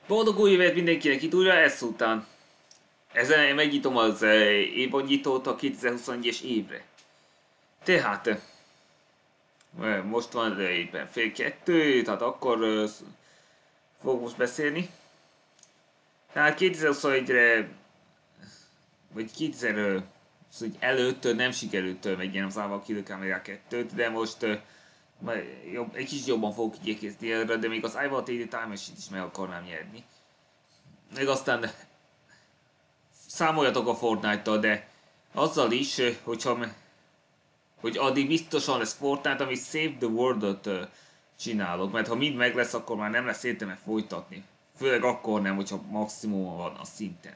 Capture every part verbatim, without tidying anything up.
Boldog új évet mindenkinek itt újra ezután. Ezen megnyitom az eh, évadnyitót a kétezer-huszonegyes évre. Tehát eh, most van eh, éppen fél kettő, tehát akkor eh, fogok most beszélni. Tehát kétezer-huszonegyre, vagy kétezer hogy előtt nem sikerült eh, megnyernem az Ával Killer Camera kettőt, de most eh, majd jobb, egy kicsit jobban fogok igyekezni erre, de még az Ával té dé Time Machine is meg akarnám nyerni. Meg aztán számoljatok a Fortnite-tal, de azzal is, hogyha, hogy addig biztosan lesz Fortnite, ami Save the World-ot csinálok, mert ha mind meg lesz, akkor már nem lesz értelme folytatni. Főleg akkor nem, hogyha maximum van a szinten.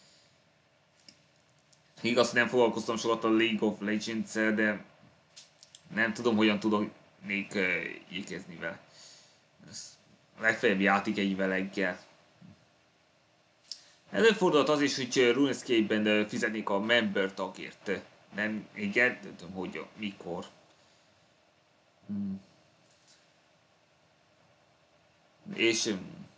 Igaz, nem foglalkoztam sokat a League of Legends-el, de nem tudom, hogyan tudok még ékezni vele. Legfeljebb játék egy veleggel. Előfordult az is, hogy RuneScape-ben fizetnék a member tagért. Nem, igen, nem tudom, hogy mikor. Hmm. És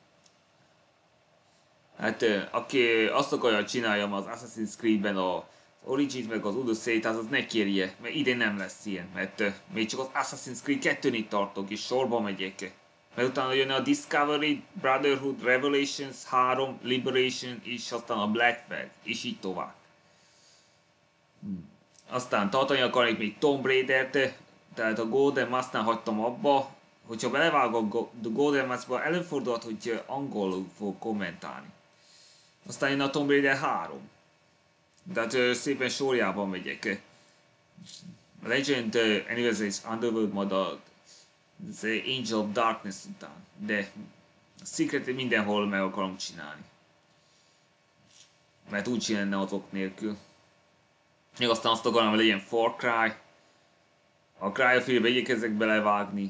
hát aki azt akarja csináljam az Assassin's Creed-ben a Origins meg az Odyssey-t, az, az ne kérje, mert idén nem lesz ilyen, mert még csak az Assassin's Creed kettőnél tartok és sorba megyek. Mert utána jön a Discovery, Brotherhood, Revelations, három, Liberation, és aztán a Black Flag, és így tovább. Hmm. Aztán tartani akarnék még Tomb Raider-t, tehát a Golden Mask-nál hagytam abba. Hogyha belevágok a Golden Mask-ba, előfordulhat, hogy angolul fog kommentálni. Aztán jön a Tomb Raider három. Tehát szépen sorjában megyek. Legend Anniversaries Underworld, majd a The Angel of Darkness után, de a Secret mindenhol meg akarom csinálni. Mert úgy csinálni azok nélkül. Még aztán azt akarom, hogy legyen Far Cry. A Cry-filmbe igyekezzek belevágni.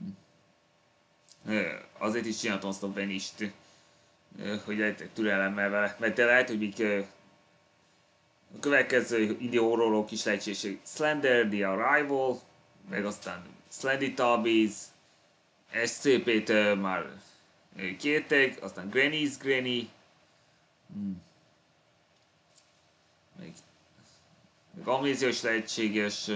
Azért is csináltam azt a Vanished, hogy lehetek türelemmel vele. Mert de lehet, hogy még a következő idő horrorok is lehetségesek. Slender, The Arrival, meg aztán Slendy Tubbies, es cé pét uh, már kértek, aztán Granny's Granny, hmm. még, még Amnéziós lehetséges,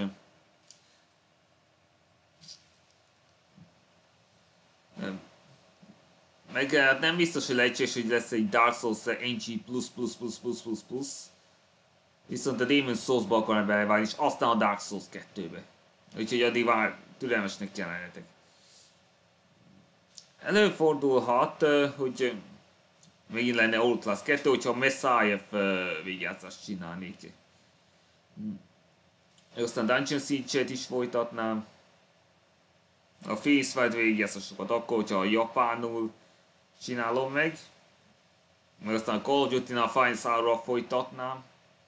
meg hát nem biztos, hogy lehetséges, hogy lesz egy Dark Souls en gé plusz plusz plusz plusz plusz plusz, viszont a Demon's Souls-ba akarnak belevágni, és aztán a Dark Souls kettőbe. Úgyhogy addig már türelmesnek kell lennetek. Előfordulhat, hogy megint lenne Outlast kettő, hogyha Messiah végigjátszást csinálnék. Aztán Dungeon Siege-et is folytatnám. A Face Fight végigjátszásokat akkor, hogyha japánul csinálom meg. Meg aztán a Call of Duty-nál Fine Sour-ra folytatnám.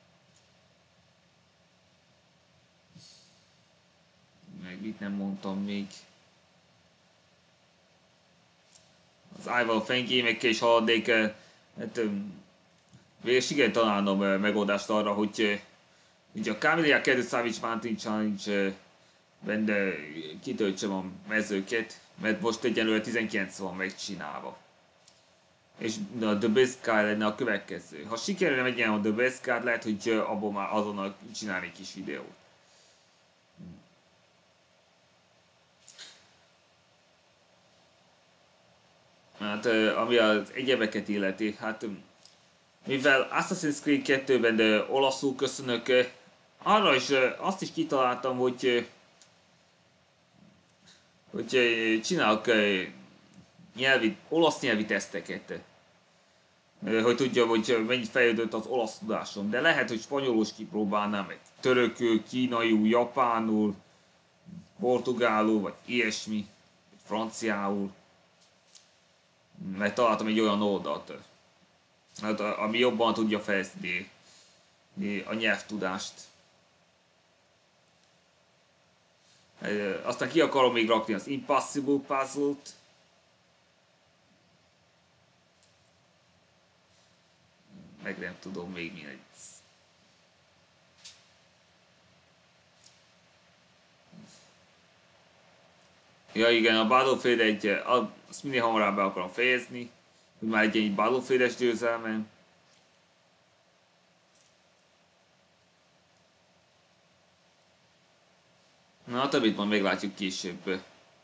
Meg mit nem mondtam még. Az Ival fengémekkel is haladnék, hát végül sikerült találnom megoldást arra, hogy ugye a Camellia kettő Savage Mountain Challenge-ben kitöltsem a mezőket, mert most egyelőre tizenkilenc van megcsinálva. És a The Best Guy lenne a következő. Ha sikerülne megnyernem a The Best Guy, lehet, hogy abból már azonnal csinálni egy kis videót. Hát ami az egyebeket illeti, hát mivel Assassin's Creed kettőben de olaszul köszönök, arra is azt is kitaláltam, hogy hogy csinálok nyelvi, olasz nyelvi teszteket. Hogy tudjam, hogy mennyit fejlődött az olasz tudásom. De lehet, hogy spanyolul is kipróbálnám, meg törökül, kínaiul, japánul, portugálul, vagy ilyesmi, vagy franciául. Mert találtam egy olyan oldalt, ami jobban tudja fejleszteni a nyelvtudást. Aztán ki akarom még rakni az Impossible Puzzle-t. Meg nem tudom még mi egy. Ja igen, a Battlefield egy, azt minél hamarabb be akarom fejezni, hogy már egy ilyen Battlefield-es győzelmem. Na, a többit majd meglátjuk később.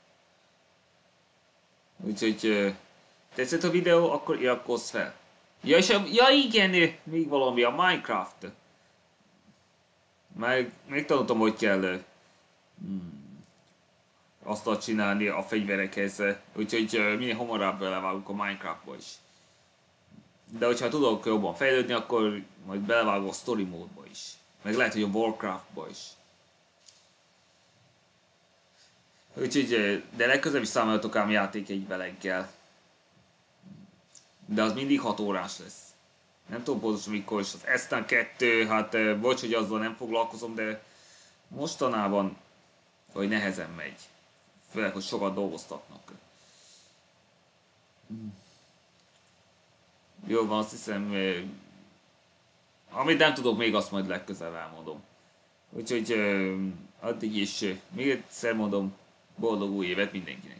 Úgyhogy tetszett a videó, akkor iratkozz fel. Ja, és a, ja igen, még valami, a Minecraft. Meg, megtanultam, hogy kell hmm, azt csinálni a fegyverekhez. Úgyhogy minél hamarabb belevágunk a Minecraftba is. De hogyha tudok jobban fejlődni, akkor majd belevágok a story módba is. Meg lehet, hogy a Warcraftba is. Úgyhogy, de legközelebb is számoljatok ám játék egy veleggel. De az mindig hat órás lesz. Nem tudom pontosan mikor is az Aztán kettő, hát bocs, hogy azzal nem foglalkozom, de mostanában hogy nehezen megy. Főleg, hogy sokat dolgoztatnak. Jó van, azt hiszem, amit nem tudok még, azt majd legközelebb elmondom. Úgyhogy addig is még egyszer mondom, boldog új évet mindenkinek!